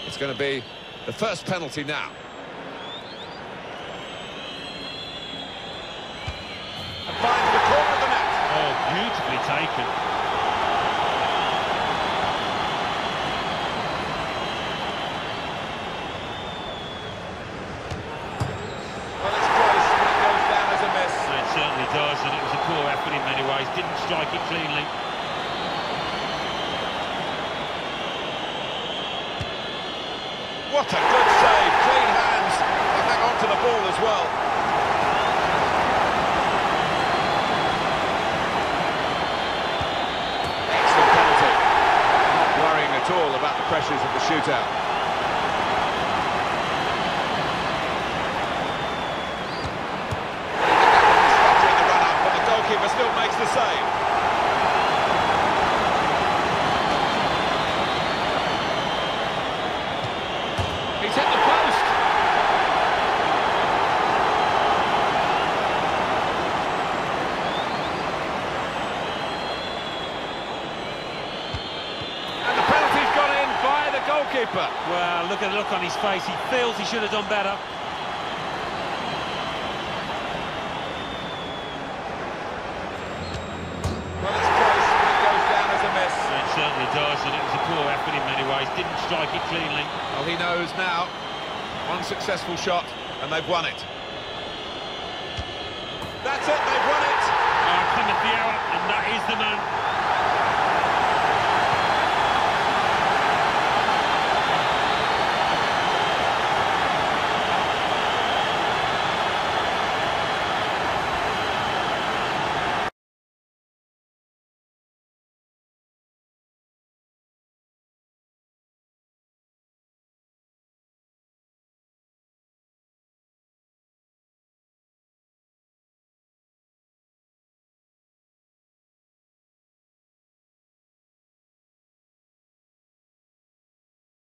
It's going to be the first penalty now. And finds the corner of the net. Oh, beautifully taken. Well, it's close, but it goes down as a miss. It certainly does, and it was a poor effort in many ways. Didn't strike it cleanly. What a good save, clean hands, and hang on to the ball as well. Excellent penalty. Not worrying at all about the pressures of the shootout. Structuring the run-up, but the goalkeeper still makes the save. He's hit the post. And the penalty's gone in by the goalkeeper. Well, look at the look on his face. He feels he should have done better. Well, it's close, but it goes down as a miss. It certainly does, and it was a poor effort in many ways. Didn't strike it cleanly. Well, he knows now. One successful shot, and they've won it. That's it, they've won it.